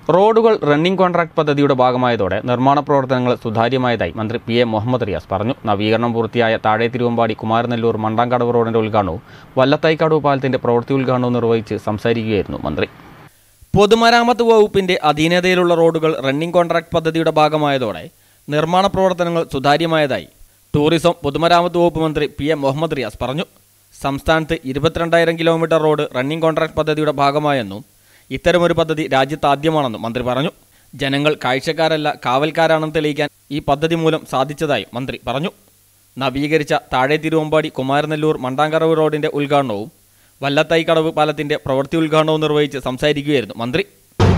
റോഡുകൾ running contract പദ്ധതിയുടെ ഭാഗമായതോടെ നിർമ്മാണ പ്രവർത്തനങ്ങൾ സുതാര്യമായതായി മന്ത്രി പി എ മുഹമ്മദ് റിയാസ് പറഞ്ഞു. നവീകരണം പൂർത്തിയായ താഴെ തിരുവമ്പാടി കുമാരനെല്ലൂർ മണ്ടാംകടവ് റോഡിന്റെ ഉദ്ഘാടനവും വല്ലത്തായിക്കടവ് പാലത്തിന്റെ പ്രവൃത്തി ഉദ്ഘാടനവും നിർവഹിച്ച് സംസാരിക്കുകയായിരുന്നു മന്ത്രി. പൊതുമരാമത്ത് വകുപ്പിന്റെ അധീനതയിലുള്ള റോഡുകൾ റണ്ണിംഗ് കോൺട്രാക്ട് പദ്ധതിയുടെ ഭാഗമായതോടെ നിർമ്മാണ പ്രവർത്തനങ്ങൾ സുതാര്യമായതായി ടൂറിസം പൊതുമരാമത്ത് വകുപ്പ് മന്ത്രി പി എ മുഹമ്മദ് റിയാസ് പറഞ്ഞു. സംസ്ഥാനത്ത് 22,000 കിലോമീറ്റർ റോഡ് റണ്ണിംഗ് കോൺട്രാക്ട് പദ്ധതിയുടെ ഭാഗമായെന്നും ഇത്തരമൊരു പദ്ധതി രാജ്യത്ത് ആദ്യമാണെന്നും മന്ത്രി പറഞ്ഞു. ജനങ്ങൾ കാഴ്ചക്കാരല്ല കാവൽക്കാരാണെന്ന് തെളിയിക്കാൻ ഈ പദ്ധതി മൂലം സാധിച്ചതായി മന്ത്രി പറഞ്ഞു. നവീകരിച്ച താഴെ തിരുവമ്പാടി കുമാരനെല്ലൂർ മണ്ടാംകടവ് റോഡിന്റെ ഉദ്ഘാടനവും വല്ലത്തായിക്കടവ് പാലത്തിന്റെ പ്രവൃത്തി ഉദ്ഘാടനവും നിർവഹിച്ച് സംസാരിക്കുകയായിരുന്നു മന്ത്രി.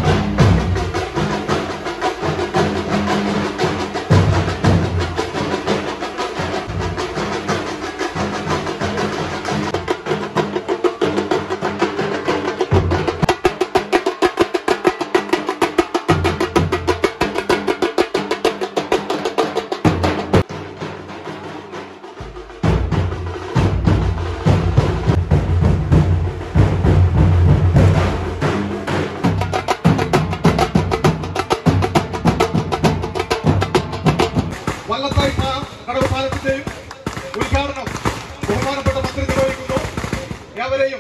വല്ലത്തായിക്കടവ് പാലത്തിന്റെയും ഉദ്ഘാടനം ബഹുമാനപ്പെട്ട മന്ത്രി നിർവഹിക്കുന്നു. ഏവരെയും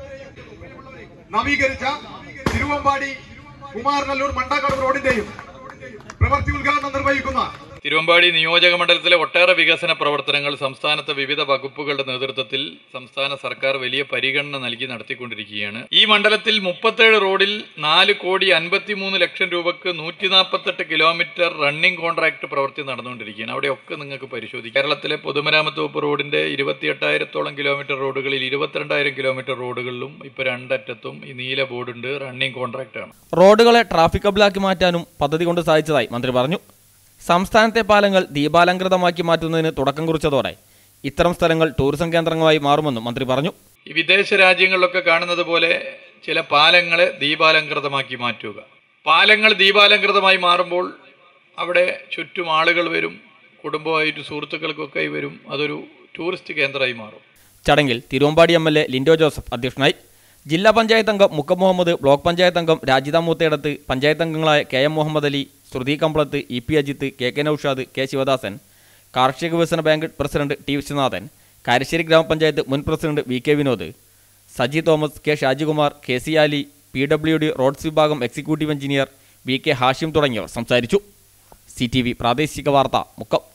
നവീകരിച്ച തിരുവമ്പാടി കുമാരനെല്ലൂർ മണ്ടാംകടവ് റോഡിന്റെയും പ്രവൃത്തി ഉദ്ഘാടനം നിർവഹിക്കുന്ന തിരുവമ്പാടി നിയോജക മണ്ഡലത്തിലെ ഒട്ടേറെ വികസന പ്രവർത്തനങ്ങൾ സംസ്ഥാനത്തെ വിവിധ വകുപ്പുകളുടെ നേതൃത്വത്തിൽ സംസ്ഥാന സർക്കാർ വലിയ പരിഗണന നൽകി നടത്തിക്കൊണ്ടിരിക്കുകയാണ്. ഈ മണ്ഡലത്തിൽ 37 റോഡിൽ 4,53,00,000 രൂപക്ക് 148 കിലോമീറ്റർ റണ്ണിംഗ് കോൺട്രാക്ട് പ്രവൃത്തി നടന്നുകൊണ്ടിരിക്കുകയാണ്. അവിടെയൊക്കെ നിങ്ങൾക്ക് പരിശോധിക്കാം. കേരളത്തിലെ പൊതുമരാമത്ത് വകുപ്പ് റോഡിന്റെ 28,000-ഓളം കിലോമീറ്റർ റോഡുകളിൽ 22,000 കിലോമീറ്റർ റോഡുകളിലും ഇപ്പോൾ രണ്ടറ്റത്തും ഈ നീല ബോർഡുണ്ട്, റണ്ണിംഗ് കോൺട്രാക്റ്റാണ്. റോഡുകളെ ട്രാഫിക്കബിളാക്കി മാറ്റാനും പദ്ധതി കൊണ്ട് സാധിച്ചതായി മന്ത്രി പറഞ്ഞു. സംസ്ഥാനത്തെ പാലങ്ങൾ ദീപാലങ്കൃതമാക്കി മാറ്റുന്നതിന് തുടക്കം കുറിച്ചതോടെ ഇത്തരം സ്ഥലങ്ങൾ ടൂറിസം കേന്ദ്രങ്ങളായി മാറുമെന്നും മന്ത്രി പറഞ്ഞു. ഈ വിദേശ രാജ്യങ്ങളിലൊക്കെ കാണുന്നത് പോലെ ചില പാലങ്ങളെ ദീപാലങ്കൃതമാക്കി മാറ്റുക. പാലങ്ങൾ ദീപാലങ്കൃതമായി മാറുമ്പോൾ അവിടെ ചുറ്റും ആളുകൾ വരും, കുടുംബമായിട്ട് സുഹൃത്തുക്കൾക്കൊക്കെ വരും. അതൊരു ടൂറിസ്റ്റ് കേന്ദ്രമായി മാറും. ചടങ്ങിൽ തിരുവമ്പാടി MLA ലിൻഡോ ജോസഫ് അധ്യക്ഷനായി. ജില്ലാ പഞ്ചായത്ത് അംഗം മുക്കം മുഹമ്മദ്, ബ്ലോക്ക് പഞ്ചായത്ത് അംഗം രാജിത മൂത്തേടത്ത്, പഞ്ചായത്ത് അംഗങ്ങളായ KM മുഹമ്മദ് അലി, ശ്രുതി Kambalath, EP Ajith, KK Naushad, K Sivadasan, കാർഷിക വികസന bank president T Viswanathan, Karassery ഗ്രാമപഞ്ചായത്ത് മുൻ president VK Vinod, Saji Thomas, K Shajikumar, KC Ali, PWD roads വിഭാഗം എക്സിക്യൂട്ടീവ് എഞ്ചിനീയർ VK ഹാഷിം തുടങ്ങിയവർ സംസാരിച്ചു. CTV പ്രാദേശിക വാർത്ത മുക്കം.